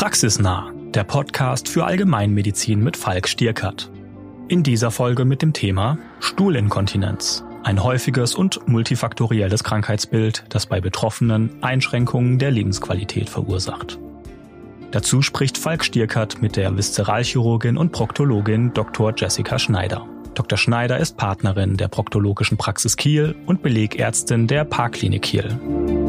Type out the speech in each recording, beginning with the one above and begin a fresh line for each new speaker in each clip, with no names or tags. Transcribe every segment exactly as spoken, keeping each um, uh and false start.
Praxisnah, der Podcast für Allgemeinmedizin mit Falk Stierkart. In dieser Folge mit dem Thema Stuhlinkontinenz. Ein häufiges und multifaktorielles Krankheitsbild, das bei Betroffenen Einschränkungen der Lebensqualität verursacht. Dazu spricht Falk Stierkart mit der Viszeralchirurgin und Proktologin Doktor Jessica Schneider. Doktor Schneider ist Partnerin der Proktologischen Praxis Kiel und Belegärztin der Parkklinik Kiel.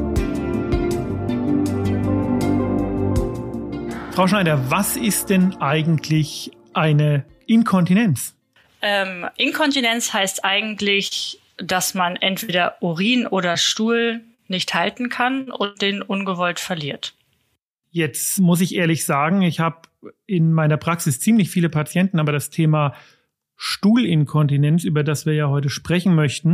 Frau Schneider, was ist denn eigentlich eine Inkontinenz?
Ähm, Inkontinenz heißt eigentlich, dass man entweder Urin oder Stuhl nicht halten kann und den ungewollt verliert.
Jetzt muss ich ehrlich sagen, ich habe in meiner Praxis ziemlich viele Patienten, aber das Thema Stuhlinkontinenz, über das wir ja heute sprechen möchten,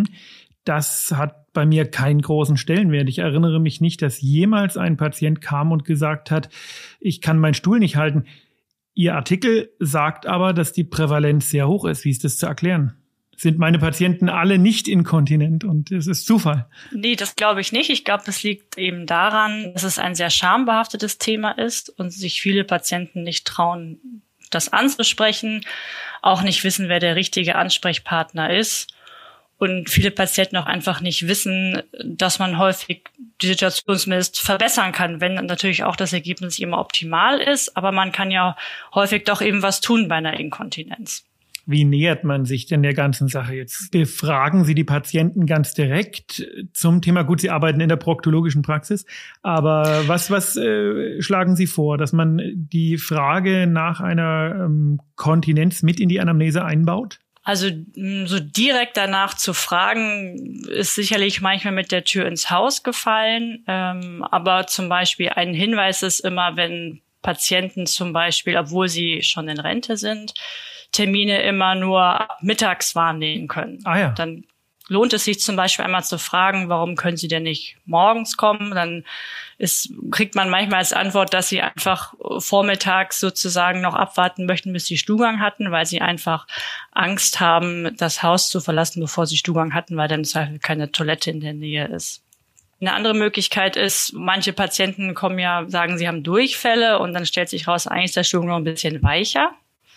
das hat bei mir keinen großen Stellenwert. Ich erinnere mich nicht, dass jemals ein Patient kam und gesagt hat, ich kann meinen Stuhl nicht halten. Ihr Artikel sagt aber, dass die Prävalenz sehr hoch ist. Wie ist das zu erklären? Sind meine Patienten alle nicht inkontinent und es ist Zufall?
Nee, das glaube ich nicht. Ich glaube, es liegt eben daran, dass es ein sehr schambehaftetes Thema ist und sich viele Patienten nicht trauen, das anzusprechen, auch nicht wissen, wer der richtige Ansprechpartner ist. Und viele Patienten auch einfach nicht wissen, dass man häufig die Situation zumindest verbessern kann, wenn natürlich auch das Ergebnis immer optimal ist. Aber man kann ja häufig doch eben was tun bei einer Inkontinenz.
Wie nähert man sich denn der ganzen Sache jetzt? Befragen Sie die Patienten ganz direkt zum Thema? Gut, Sie arbeiten in der proktologischen Praxis, aber was, was äh, schlagen Sie vor, dass man die Frage nach einer ähm, Kontinenz mit in die Anamnese einbaut?
Also so direkt danach zu fragen, ist sicherlich manchmal mit der Tür ins Haus gefallen. Ähm, aber zum Beispiel ein Hinweis ist immer, wenn Patienten zum Beispiel, obwohl sie schon in Rente sind, Termine immer nur mittags wahrnehmen können.
Ah ja.
Dann lohnt es sich zum Beispiel einmal zu fragen, warum können Sie denn nicht morgens kommen? Dann ist, kriegt man manchmal als Antwort, dass Sie einfach vormittags sozusagen noch abwarten möchten, bis Sie Stuhlgang hatten, weil Sie einfach Angst haben, das Haus zu verlassen, bevor Sie Stuhlgang hatten, weil dann im Zweifel keine Toilette in der Nähe ist. Eine andere Möglichkeit ist, manche Patienten kommen ja, sagen, sie haben Durchfälle und dann stellt sich raus, eigentlich ist der Stuhlgang noch ein bisschen weicher.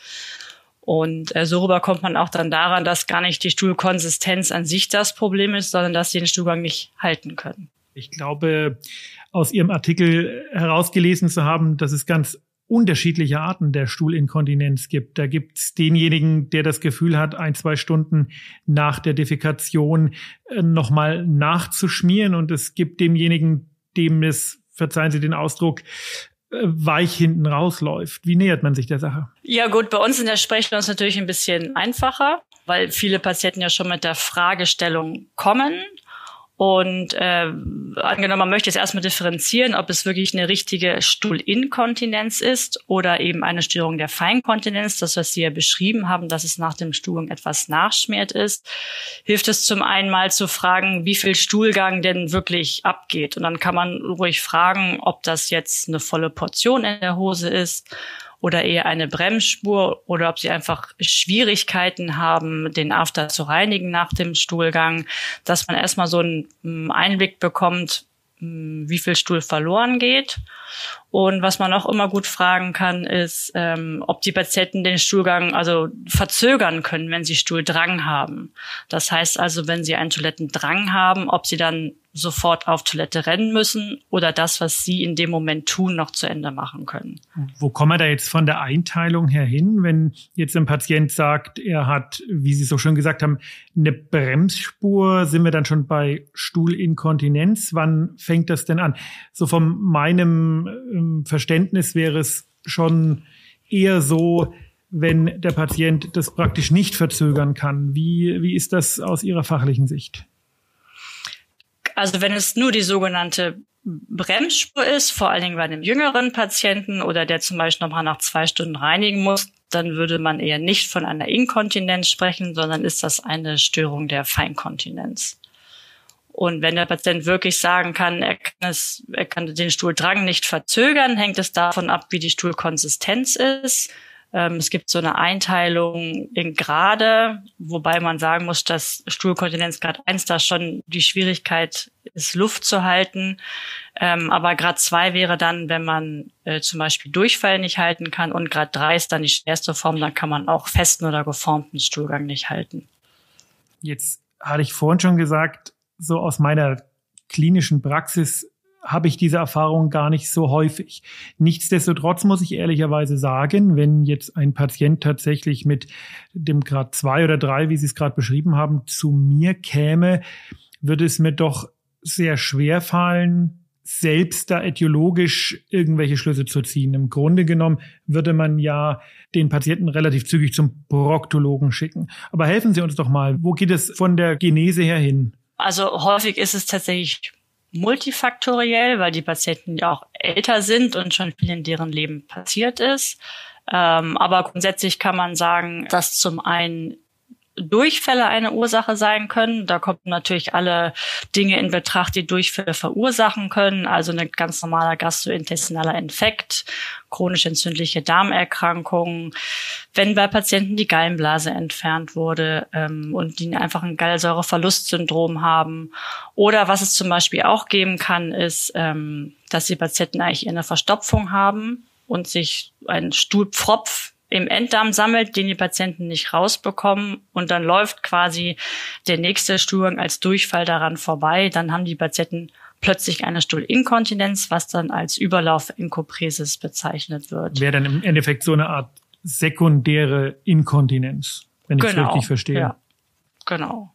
Und äh, so rüber kommt man auch dann daran, dass gar nicht die Stuhlkonsistenz an sich das Problem ist, sondern dass sie den Stuhlgang nicht halten können.
Ich glaube, aus Ihrem Artikel herausgelesen zu haben, dass es ganz unterschiedliche Arten der Stuhlinkontinenz gibt. Da gibt es denjenigen, der das Gefühl hat, ein, zwei Stunden nach der Defekation äh, nochmal nachzuschmieren. Und es gibt demjenigen, dem es, verzeihen Sie den Ausdruck, weich hinten rausläuft. Wie nähert man sich der Sache?
Ja gut, bei uns in der Sprechstunde ist es natürlich ein bisschen einfacher, weil viele Patienten ja schon mit der Fragestellung kommen. Und äh, angenommen, man möchte jetzt erstmal differenzieren, ob es wirklich eine richtige Stuhlinkontinenz ist oder eben eine Störung der Feinkontinenz, das, was Sie ja beschrieben haben, dass es nach dem Stuhlgang etwas nachschmiert ist, hilft es zum einen mal zu fragen, wie viel Stuhlgang denn wirklich abgeht. Und dann kann man ruhig fragen, ob das jetzt eine volle Portion in der Hose ist oder eher eine Bremsspur oder ob sie einfach Schwierigkeiten haben, den After zu reinigen nach dem Stuhlgang, dass man erstmal so einen Einblick bekommt, wie viel Stuhl verloren geht. Und was man auch immer gut fragen kann, ist, ähm, ob die Patienten den Stuhlgang also verzögern können, wenn sie Stuhldrang haben. Das heißt also, wenn sie einen Toilettendrang haben, ob sie dann sofort auf Toilette rennen müssen oder das, was sie in dem Moment tun, noch zu Ende machen können.
Wo kommen wir da jetzt von der Einteilung her hin, wenn jetzt ein Patient sagt, er hat, wie Sie so schön gesagt haben, eine Bremsspur, sind wir dann schon bei Stuhlinkontinenz? Wann fängt das denn an? So von meinem ähm, Verständnis wäre es schon eher so, wenn der Patient das praktisch nicht verzögern kann. Wie, wie ist das aus Ihrer fachlichen Sicht?
Also wenn es nur die sogenannte Bremsspur ist, vor allen Dingen bei einem jüngeren Patienten oder der zum Beispiel nochmal nach zwei Stunden reinigen muss, dann würde man eher nicht von einer Inkontinenz sprechen, sondern ist das eine Störung der Feinkontinenz. Und wenn der Patient wirklich sagen kann, er kann, es, er kann den Stuhldrang nicht verzögern, hängt es davon ab, wie die Stuhlkonsistenz ist. Ähm, es gibt so eine Einteilung in Grade, wobei man sagen muss, dass Stuhlkontinenzgrad eins da schon die Schwierigkeit ist, Luft zu halten. Ähm, aber Grad zwei wäre dann, wenn man äh, zum Beispiel Durchfall nicht halten kann, und Grad drei ist dann die schwerste Form, dann kann man auch festen oder geformten Stuhlgang nicht halten.
Jetzt hatte ich vorhin schon gesagt, so aus meiner klinischen Praxis habe ich diese Erfahrung gar nicht so häufig. Nichtsdestotrotz muss ich ehrlicherweise sagen, wenn jetzt ein Patient tatsächlich mit dem Grad zwei oder drei, wie Sie es gerade beschrieben haben, zu mir käme, würde es mir doch sehr schwer fallen, selbst da etiologisch irgendwelche Schlüsse zu ziehen. Im Grunde genommen würde man ja den Patienten relativ zügig zum Proktologen schicken. Aber helfen Sie uns doch mal, wo geht es von der Genese her hin?
Also häufig ist es tatsächlich multifaktoriell, weil die Patienten ja auch älter sind und schon viel in deren Leben passiert ist. Ähm, aber grundsätzlich kann man sagen, dass zum einen Durchfälle eine Ursache sein können. Da kommen natürlich alle Dinge in Betracht, die Durchfälle verursachen können. Also ein ganz normaler gastrointestinaler Infekt, chronisch entzündliche Darmerkrankungen, wenn bei Patienten die Gallenblase entfernt wurde ähm, und die einfach ein Gallensäureverlustsyndrom haben. Oder was es zum Beispiel auch geben kann, ist, ähm, dass die Patienten eigentlich eine Verstopfung haben und sich ein Stuhlpfropf im Enddarm sammelt, den die Patienten nicht rausbekommen, und dann läuft quasi der nächste Stuhlgang als Durchfall daran vorbei. Dann haben die Patienten plötzlich eine Stuhlinkontinenz, was dann als Überlauf-Enkopresis bezeichnet wird.
Wäre dann im Endeffekt so eine Art sekundäre Inkontinenz, wenn ich es
Genau,
richtig verstehe.
Ja, genau.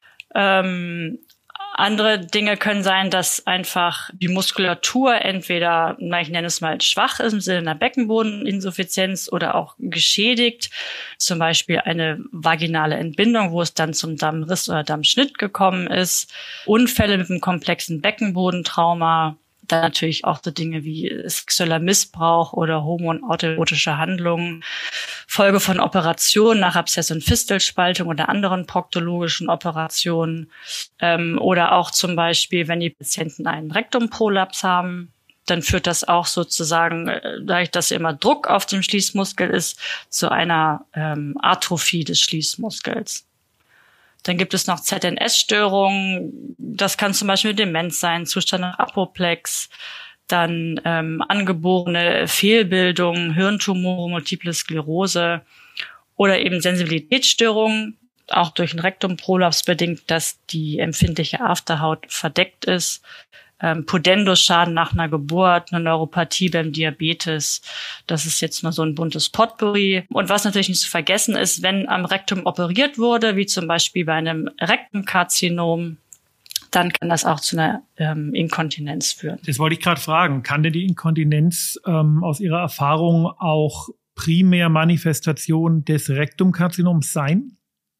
Ähm, Andere Dinge können sein, dass einfach die Muskulatur entweder, ich nenne es mal, schwach ist im Sinne einer Beckenbodeninsuffizienz oder auch geschädigt. Zum Beispiel eine vaginale Entbindung, wo es dann zum Dammriss oder Dammschnitt gekommen ist. Unfälle mit einem komplexen Beckenbodentrauma. Dann natürlich auch so Dinge wie sexueller Missbrauch oder homo- und autoerotische Handlungen, Folge von Operationen nach Abszess- und Fistelspaltung oder anderen proktologischen Operationen, ähm, oder auch zum Beispiel, wenn die Patienten einen Rektumprolaps haben, dann führt das auch sozusagen, dadurch, dass immer Druck auf dem Schließmuskel ist, zu einer ähm, Atrophie des Schließmuskels. Dann gibt es noch Z N S-Störungen. Das kann zum Beispiel Demenz sein, Zustand nach Apoplex. Dann ähm, angeborene Fehlbildungen, Hirntumore, Multiple Sklerose oder eben Sensibilitätsstörungen, auch durch einen Rektumprolaps bedingt, dass die empfindliche Afterhaut verdeckt ist. Ähm, Pudendus-Schaden nach einer Geburt, eine Neuropathie beim Diabetes. Das ist jetzt nur so ein buntes Potpourri. Und was natürlich nicht zu vergessen ist, wenn am Rektum operiert wurde, wie zum Beispiel bei einem Rektumkarzinom, dann kann das auch zu einer ähm, Inkontinenz führen.
Das wollte ich gerade fragen. Kann denn die Inkontinenz ähm, aus Ihrer Erfahrung auch primär Manifestation des Rektumkarzinoms sein?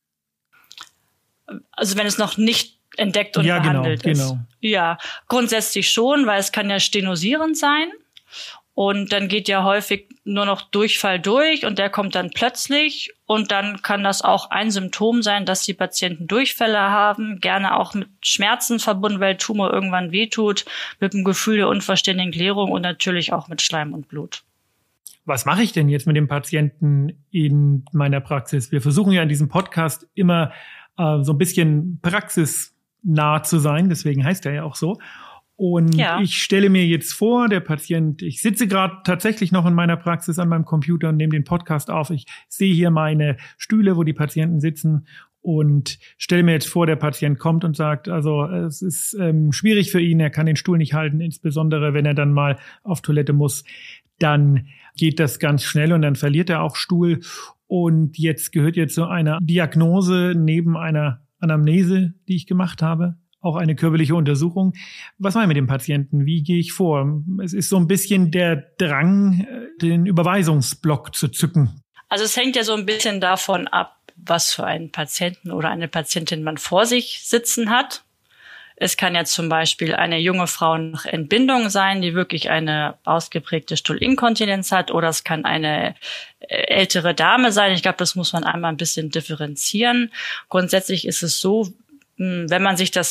Also wenn es noch nicht entdeckt und
ja,
behandelt
genau,
ist.
Genau.
Ja, grundsätzlich schon, weil es kann ja stenosierend sein. Und dann geht ja häufig nur noch Durchfall durch und der kommt dann plötzlich. Und dann kann das auch ein Symptom sein, dass die Patienten Durchfälle haben, gerne auch mit Schmerzen verbunden, weil Tumor irgendwann wehtut, mit dem Gefühl der unvollständigen Klärung und natürlich auch mit Schleim und Blut.
Was mache ich denn jetzt mit dem Patienten in meiner Praxis? Wir versuchen ja in diesem Podcast immer äh, so ein bisschen praxisnah zu sein, deswegen heißt er ja auch so. Und ja. Ich stelle mir jetzt vor, der Patient, ich sitze gerade tatsächlich noch in meiner Praxis an meinem Computer und nehme den Podcast auf. Ich sehe hier meine Stühle, wo die Patienten sitzen und stelle mir jetzt vor, der Patient kommt und sagt, also es ist ähm, schwierig für ihn, er kann den Stuhl nicht halten, insbesondere wenn er dann mal auf Toilette muss, dann geht das ganz schnell und dann verliert er auch Stuhl. Und jetzt gehört jetzt so eine Diagnose neben einer Anamnese, die ich gemacht habe, auch eine körperliche Untersuchung. Was mache ich mit dem Patienten? Wie gehe ich vor? Es ist so ein bisschen der Drang, den Überweisungsblock zu zücken.
Also es hängt ja so ein bisschen davon ab, was für einen Patienten oder eine Patientin man vor sich sitzen hat. Es kann ja zum Beispiel eine junge Frau nach Entbindung sein, die wirklich eine ausgeprägte Stuhlinkontinenz hat, oder es kann eine ältere Dame sein. Ich glaube, das muss man einmal ein bisschen differenzieren. Grundsätzlich ist es so, wenn man sich das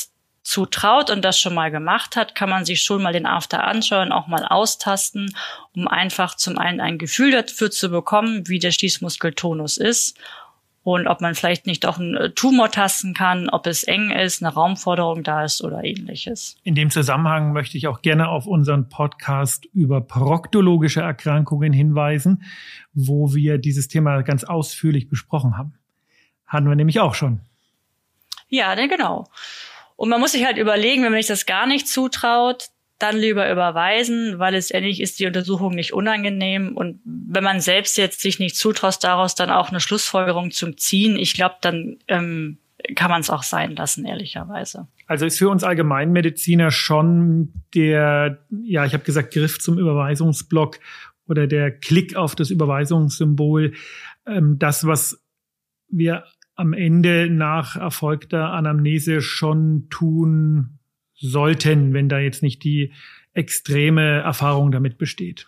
zutraut und das schon mal gemacht hat, kann man sich schon mal den After anschauen, auch mal austasten, um einfach zum einen ein Gefühl dafür zu bekommen, wie der Schließmuskeltonus ist und ob man vielleicht nicht auch einen Tumor tasten kann, ob es eng ist, eine Raumforderung da ist oder ähnliches.
In dem Zusammenhang möchte ich auch gerne auf unseren Podcast über proktologische Erkrankungen hinweisen, wo wir dieses Thema ganz ausführlich besprochen haben. Hatten wir nämlich auch schon.
Ja, ne, genau. Und man muss sich halt überlegen, wenn man sich das gar nicht zutraut, dann lieber überweisen, weil letztendlich ist die Untersuchung nicht unangenehm. Und wenn man selbst jetzt sich nicht zutraut, daraus dann auch eine Schlussfolgerung zu ziehen, ich glaube, dann ähm, kann man es auch sein lassen, ehrlicherweise.
Also ist für uns Allgemeinmediziner schon der, ja, ich habe gesagt, Griff zum Überweisungsblock oder der Klick auf das Überweisungssymbol, ähm, das, was wir am Ende nach erfolgter Anamnese schon tun sollten, wenn da jetzt nicht die extreme Erfahrung damit besteht.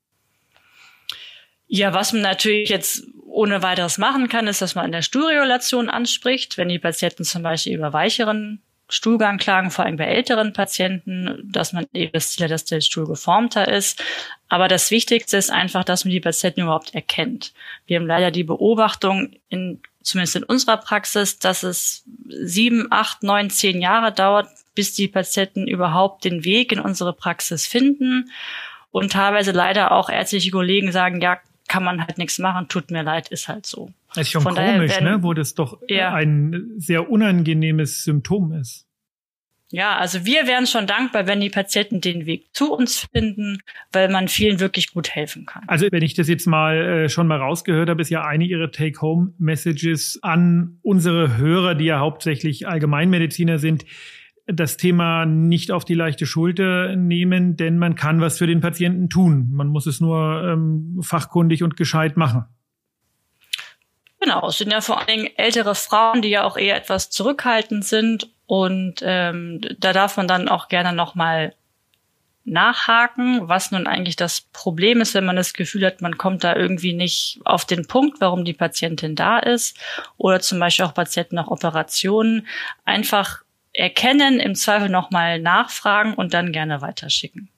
Ja, was man natürlich jetzt ohne weiteres machen kann, ist, dass man in der Stuhlregulation anspricht, wenn die Patienten zum Beispiel über weicheren Stuhlgang klagen, vor allem bei älteren Patienten, dass man eben das Ziel hat, dass der Stuhl geformter ist. Aber das Wichtigste ist einfach, dass man die Patienten überhaupt erkennt. Wir haben leider die Beobachtung, in, zumindest in unserer Praxis, dass es sieben, acht, neun, zehn Jahre dauert, bis die Patienten überhaupt den Weg in unsere Praxis finden. Und teilweise leider auch ärztliche Kollegen sagen, ja, kann man halt nichts machen, tut mir leid, ist halt so.
Das ist schon Von komisch, werden, ne? Wo das doch ja. ein sehr unangenehmes Symptom ist.
Ja, also wir wären schon dankbar, wenn die Patienten den Weg zu uns finden, weil man vielen wirklich gut helfen kann.
Also wenn ich das jetzt mal äh, schon mal rausgehört habe, ist ja eine Ihrer Take-Home-Messages an unsere Hörer, die ja hauptsächlich Allgemeinmediziner sind, das Thema nicht auf die leichte Schulter nehmen, denn man kann was für den Patienten tun. Man muss es nur ähm, fachkundig und gescheit machen.
Genau, es sind ja vor allen Dingen ältere Frauen, die ja auch eher etwas zurückhaltend sind. Und ähm, da darf man dann auch gerne nochmal nachhaken, was nun eigentlich das Problem ist, wenn man das Gefühl hat, man kommt da irgendwie nicht auf den Punkt, warum die Patientin da ist. Oder zum Beispiel auch Patienten nach Operationen. Einfach erkennen, im Zweifel nochmal nachfragen und dann gerne weiterschicken.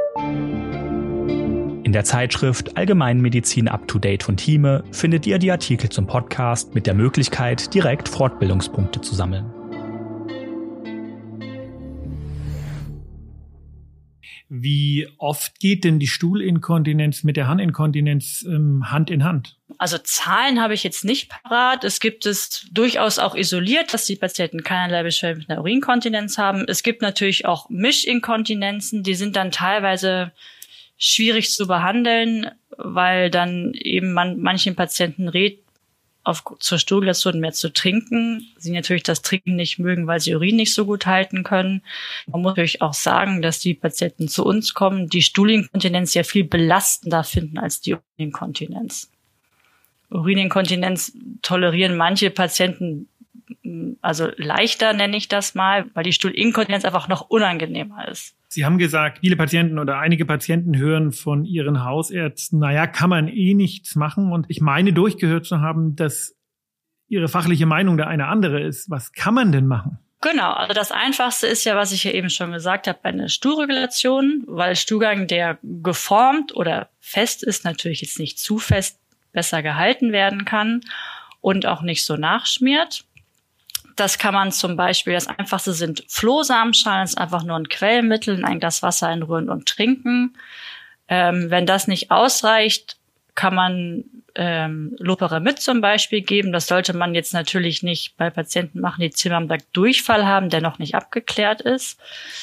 In der Zeitschrift Allgemeinmedizin Up to Date von Thieme findet ihr die Artikel zum Podcast mit der Möglichkeit, direkt Fortbildungspunkte zu sammeln.
Wie oft geht denn die Stuhlinkontinenz mit der Handinkontinenz ähm, Hand in Hand?
Also Zahlen habe ich jetzt nicht parat. Es gibt es durchaus auch isoliert, dass die Patienten keinerlei Beschwerden mit einer Urinkontinenz haben. Es gibt natürlich auch Mischinkontinenzen, die sind dann teilweise schwierig zu behandeln, weil dann eben man manchen Patienten rät, auf, zur Stuhlregulation mehr zu trinken. Sie natürlich das Trinken nicht mögen, weil sie Urin nicht so gut halten können. Man muss natürlich auch sagen, dass die Patienten zu uns kommen, die Stuhlinkontinenz ja viel belastender finden als die Urininkontinenz. Urininkontinenz tolerieren manche Patienten also leichter, nenne ich das mal, weil die Stuhlinkontinenz einfach noch unangenehmer ist.
Sie haben gesagt, viele Patienten oder einige Patienten hören von ihren Hausärzten, naja, kann man eh nichts machen. Und ich meine, durchgehört zu haben, dass Ihre fachliche Meinung da eine andere ist. Was kann man denn machen?
Genau, also das Einfachste ist ja, was ich ja eben schon gesagt habe, eine Stuhlregulation, weil Stuhlgang, der geformt oder fest ist, natürlich jetzt nicht zu fest, besser gehalten werden kann und auch nicht so nachschmiert. Das kann man zum Beispiel, das Einfachste sind Flohsamenschalen, das ist einfach nur ein Quellmittel, in ein Glas Wasser einrühren und trinken. Ähm, wenn das nicht ausreicht, kann man ähm, Loperamid zum Beispiel geben. Das sollte man jetzt natürlich nicht bei Patienten machen, die zehnmal Durchfall haben, der noch nicht abgeklärt ist.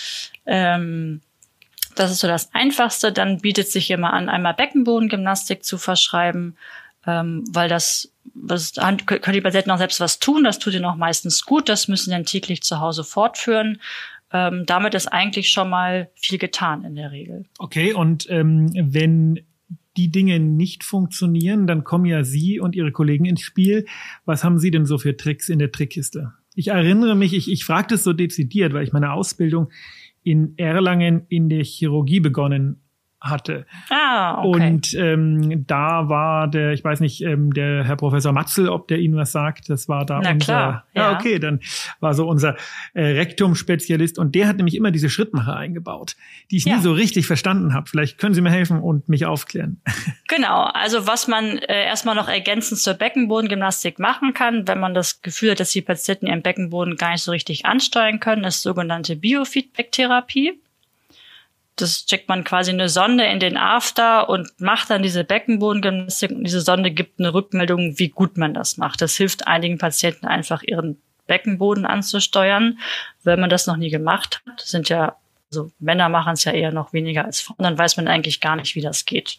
Ähm, das ist so das Einfachste. Dann bietet sich immer an, einmal Beckenbodengymnastik zu verschreiben, ähm, weil das Das können die Patienten auch selbst was tun, das tut ihnen auch meistens gut, das müssen sie dann täglich zu Hause fortführen. Ähm, damit ist eigentlich schon mal viel getan in der Regel.
Okay, und ähm, wenn die Dinge nicht funktionieren, dann kommen ja Sie und Ihre Kollegen ins Spiel. Was haben Sie denn so für Tricks in der Trickkiste? Ich erinnere mich, ich, ich frage das so dezidiert, weil ich meine Ausbildung in Erlangen in der Chirurgie begonnen hatte.
Ah, okay.
Und ähm, da war der, ich weiß nicht, ähm, der Herr Professor Matzel, ob der Ihnen was sagt, das war da
Na
unser,
klar,
ja,
ja
okay, dann war so unser äh, Rektum-Spezialist und der hat nämlich immer diese Schrittmacher eingebaut, die ich
ja.
nie so richtig verstanden habe. Vielleicht können Sie mir helfen und mich aufklären.
Genau, also was man äh, erstmal noch ergänzend zur Beckenbodengymnastik machen kann, wenn man das Gefühl hat, dass die Patienten ihren Beckenboden gar nicht so richtig ansteuern können, ist sogenannte Biofeedback-Therapie. Das steckt man quasi eine Sonde in den After und macht dann diese Beckenbodengymnastik und diese Sonde gibt eine Rückmeldung, wie gut man das macht. Das hilft einigen Patienten einfach, ihren Beckenboden anzusteuern. Wenn man das noch nie gemacht hat, sind ja, also Männer machen es ja eher noch weniger als Frauen, dann weiß man eigentlich gar nicht, wie das geht.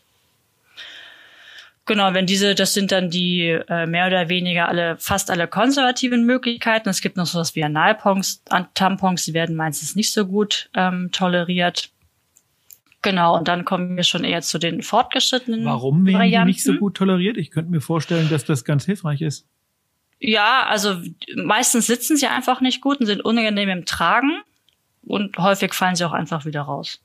Genau, wenn diese, das sind dann die äh, mehr oder weniger alle, fast alle konservativen Möglichkeiten. Es gibt noch sowas wie Analtampons, Tampons, die werden meistens nicht so gut ähm, toleriert. Genau, und dann kommen wir schon eher zu den fortgeschrittenen
Warum werden
Varianten.
die nicht so gut toleriert? Ich könnte mir vorstellen, dass das ganz hilfreich ist.
Ja, also meistens sitzen sie einfach nicht gut und sind unangenehm im Tragen und häufig fallen sie auch einfach wieder raus.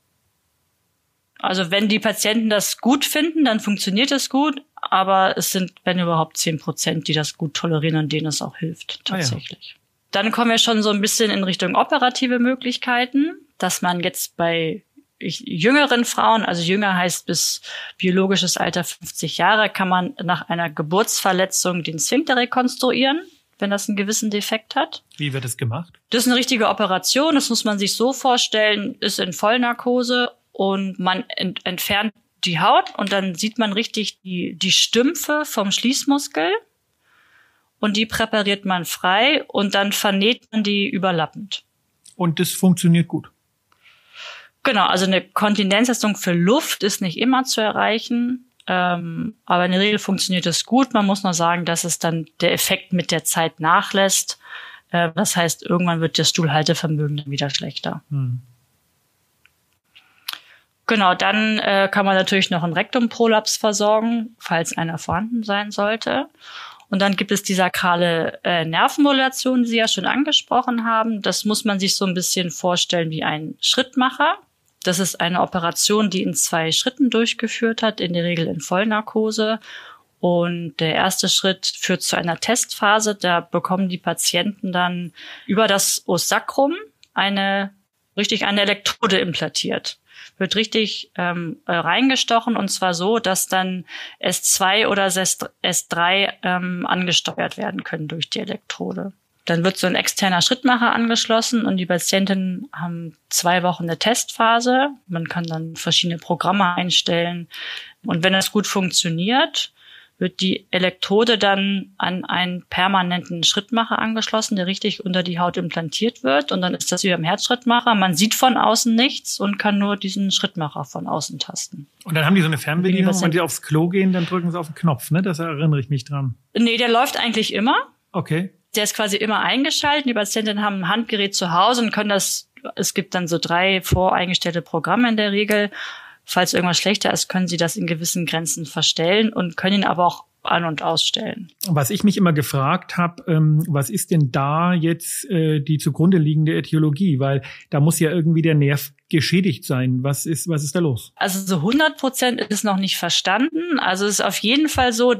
Also wenn die Patienten das gut finden, dann funktioniert es gut, aber es sind, wenn überhaupt, zehn Prozent, die das gut tolerieren und denen es auch hilft, tatsächlich. Ah, ja. Dann kommen wir schon so ein bisschen in Richtung operative Möglichkeiten, dass man jetzt bei jüngeren Frauen, also jünger heißt bis biologisches Alter fünfzig Jahre, kann man nach einer Geburtsverletzung den Sphinkter rekonstruieren, wenn das einen gewissen Defekt hat.
Wie wird das gemacht?
Das ist eine richtige Operation, das muss man sich so vorstellen, ist in Vollnarkose und man ent- entfernt die Haut und dann sieht man richtig die, die Stümpfe vom Schließmuskel und die präpariert man frei und dann vernäht man die überlappend.
Und das funktioniert gut?
Genau, also eine Kontinenzleistung für Luft ist nicht immer zu erreichen, ähm, aber in der Regel funktioniert es gut. Man muss nur sagen, dass es dann der Effekt mit der Zeit nachlässt. Äh, das heißt, irgendwann wird das Stuhlhaltevermögen dann wieder schlechter. Hm. Genau, dann äh, kann man natürlich noch einen Rektumprolaps versorgen, falls einer vorhanden sein sollte. Und dann gibt es die sakrale äh, Nervenmodulation, die Sie ja schon angesprochen haben. Das muss man sich so ein bisschen vorstellen wie ein Schrittmacher. Das ist eine Operation, die in zwei Schritten durchgeführt hat, in der Regel in Vollnarkose. Und der erste Schritt führt zu einer Testphase. Da bekommen die Patienten dann über das Os sacrum eine, richtig eine Elektrode implantiert. Wird richtig ähm, reingestochen und zwar so, dass dann S zwei oder S drei ähm, angesteuert werden können durch die Elektrode. Dann wird so ein externer Schrittmacher angeschlossen und die Patienten haben zwei Wochen eine Testphase. Man kann dann verschiedene Programme einstellen. Und wenn das gut funktioniert, wird die Elektrode dann an einen permanenten Schrittmacher angeschlossen, der richtig unter die Haut implantiert wird. Und dann ist das wie beim Herzschrittmacher. Man sieht von außen nichts und kann nur diesen Schrittmacher von außen tasten.
Und dann haben die so eine Fernbedienung, wenn die aufs Klo gehen, dann drücken sie auf den Knopf, ne? Das erinnere ich mich dran.
Nee, der läuft eigentlich immer.
Okay.
Der ist quasi immer eingeschaltet. Die Patienten haben ein Handgerät zu Hause und können das, es gibt dann so drei voreingestellte Programme in der Regel. Falls irgendwas schlechter ist, können sie das in gewissen Grenzen verstellen und können ihn aber auch an- und ausstellen.
Was ich mich immer gefragt habe, ähm, was ist denn da jetzt äh, die zugrunde liegende Ätiologie? Weil da muss ja irgendwie der Nerv geschädigt sein. Was ist, was ist da los?
Also so hundert Prozent ist es noch nicht verstanden. Also es ist auf jeden Fall so,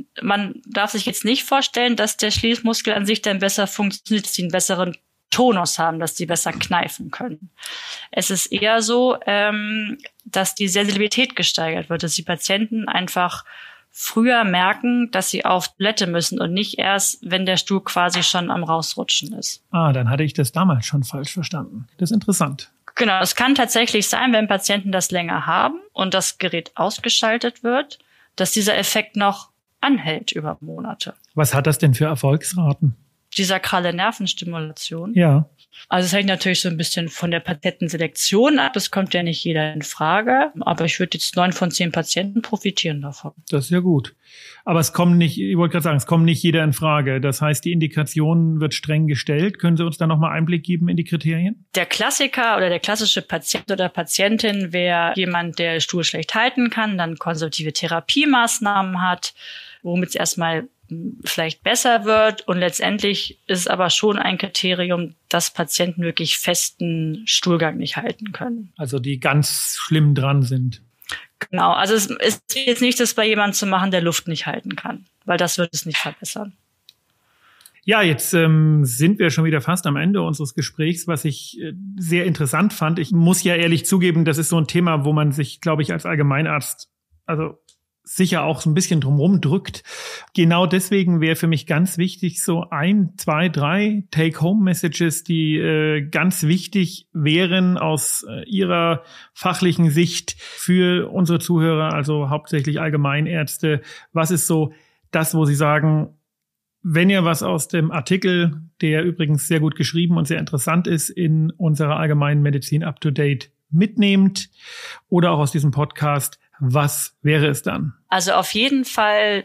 man darf sich jetzt nicht vorstellen, dass der Schließmuskel an sich dann besser funktioniert, dass sie einen besseren Tonus haben, dass die besser kneifen können. Es ist eher so, ähm, dass die Sensibilität gesteigert wird, dass die Patienten einfach früher merken, dass sie auf Toilette müssen und nicht erst, wenn der Stuhl quasi schon am Rausrutschen ist.
Ah, dann hatte ich das damals schon falsch verstanden. Das ist interessant.
Genau, es kann tatsächlich sein, wenn Patienten das länger haben und das Gerät ausgeschaltet wird, dass dieser Effekt noch anhält über Monate.
Was hat das denn für Erfolgsraten?
Die sakrale Nervenstimulation.
Ja.
Also es hängt natürlich so ein bisschen von der Patientenselektion ab. Das kommt ja nicht jeder in Frage. Aber ich würde jetzt neun von zehn Patienten profitieren davon.
Das ist ja gut. Aber es kommt nicht, ich wollte gerade sagen, es kommt nicht jeder in Frage. Das heißt, die Indikation wird streng gestellt. Können Sie uns da nochmal Einblick geben in die Kriterien?
Der Klassiker oder der klassische Patient oder Patientin wäre jemand, der Stuhl schlecht halten kann, dann konservative Therapiemaßnahmen hat, womit es erstmal vielleicht besser wird. Und letztendlich ist es aber schon ein Kriterium, dass Patienten wirklich festen Stuhlgang nicht halten können.
Also die ganz schlimm dran sind.
Genau, also es ist jetzt nicht, das bei jemandem zu machen, der Luft nicht halten kann, weil das wird es nicht verbessern.
Ja, jetzt ähm, sind wir schon wieder fast am Ende unseres Gesprächs, was ich äh, sehr interessant fand. Ich muss ja ehrlich zugeben, das ist so ein Thema, wo man sich, glaube ich, als Allgemeinarzt also sicher auch so ein bisschen drumherum drückt. Genau deswegen wäre für mich ganz wichtig, so ein, zwei, drei Take-Home-Messages, die äh, ganz wichtig wären aus äh, Ihrer fachlichen Sicht für unsere Zuhörer, also hauptsächlich Allgemeinärzte. Was ist so das, wo Sie sagen, wenn ihr was aus dem Artikel, der übrigens sehr gut geschrieben und sehr interessant ist, in unserer Allgemeinen Medizin Up-to-Date mitnehmt oder auch aus diesem Podcast, was wäre es dann?
Also auf jeden Fall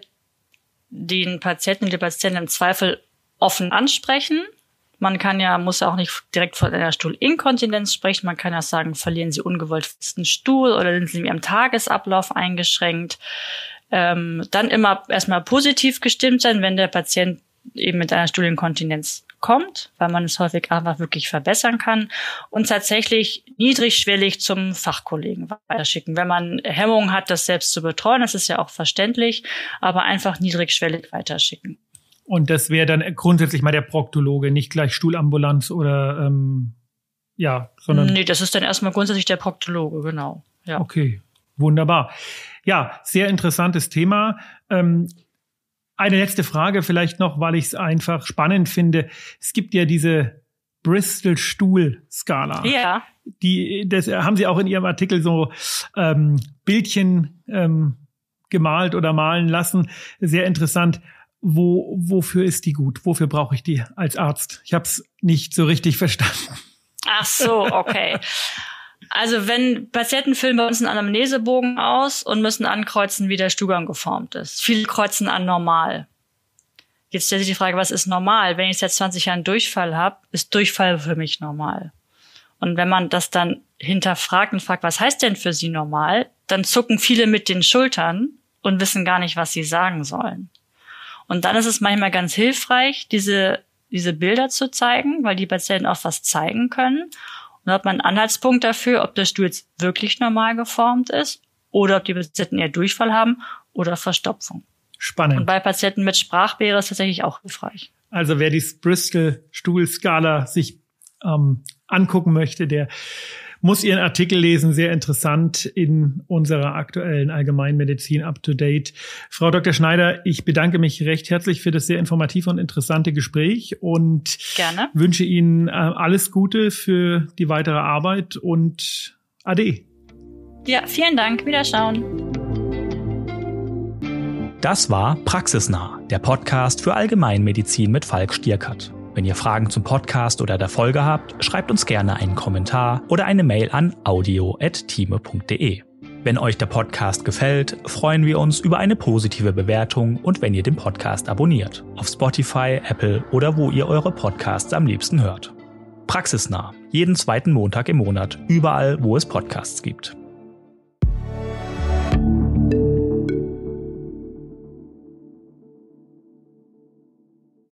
den Patienten und die Patienten im Zweifel offen ansprechen. Man kann ja, muss ja auch nicht direkt von einer Stuhlinkontinenz sprechen. Man kann ja sagen, verlieren Sie ungewollt festen Stuhl oder sind Sie in Ihrem Tagesablauf eingeschränkt. Ähm, dann immer erstmal positiv gestimmt sein, wenn der Patient eben mit einer Stuhlinkontinenz kommt, weil man es häufig einfach wirklich verbessern kann und tatsächlich niedrigschwellig zum Fachkollegen weiterschicken. Wenn man Hemmungen hat, das selbst zu betreuen, das ist ja auch verständlich, aber einfach niedrigschwellig weiterschicken.
Und das wäre dann grundsätzlich mal der Proktologe, nicht gleich Stuhlambulanz oder ähm, ja, sondern...
Nee, das ist dann erstmal grundsätzlich der Proktologe, genau. Ja.
Okay, wunderbar. Ja, sehr interessantes Thema. Ähm, Eine letzte Frage vielleicht noch, weil ich es einfach spannend finde. Es gibt ja diese Bristol-Stuhl-Skala.
Ja.
Die, das haben Sie auch in Ihrem Artikel so ähm, Bildchen ähm, gemalt oder malen lassen. Sehr interessant. Wo, wofür ist die gut? Wofür brauche ich die als Arzt? Ich habe es nicht so richtig verstanden.
Ach so, okay. Also wenn Patienten füllen bei uns einen Anamnesebogen aus und müssen ankreuzen, wie der Stuhlgang geformt ist. Viele kreuzen an normal. Jetzt stellt sich die Frage, was ist normal? Wenn ich seit zwanzig Jahren Durchfall habe, ist Durchfall für mich normal. Und wenn man das dann hinterfragt und fragt, was heißt denn für Sie normal, dann zucken viele mit den Schultern und wissen gar nicht, was sie sagen sollen. Und dann ist es manchmal ganz hilfreich, diese, diese Bilder zu zeigen, weil die Patienten auch was zeigen können. Und hat man einen Anhaltspunkt dafür, ob der Stuhl jetzt wirklich normal geformt ist oder ob die Patienten eher Durchfall haben oder Verstopfung.
Spannend.
Und bei Patienten mit Sprachbarriere ist es tatsächlich auch hilfreich.
Also wer die Bristol-Stuhl-Skala sich ähm, angucken möchte, der muss Ihren Artikel lesen. Sehr interessant in unserer aktuellen Allgemeinmedizin Up-to-Date. Frau Doktor Schneider, ich bedanke mich recht herzlich für das sehr informative und interessante Gespräch und
Gerne.
Wünsche Ihnen äh, alles Gute für die weitere Arbeit und Ade.
Ja, vielen Dank. Wiederschauen.
Das war Praxisnah, der Podcast für Allgemeinmedizin mit Falk Stierkart. Wenn ihr Fragen zum Podcast oder der Folge habt, schreibt uns gerne einen Kommentar oder eine Mail an audio at time punkt de. Wenn euch der Podcast gefällt, freuen wir uns über eine positive Bewertung und wenn ihr den Podcast abonniert. Auf Spotify, Apple oder wo ihr eure Podcasts am liebsten hört. Praxisnah, jeden zweiten Montag im Monat, überall, wo es Podcasts gibt.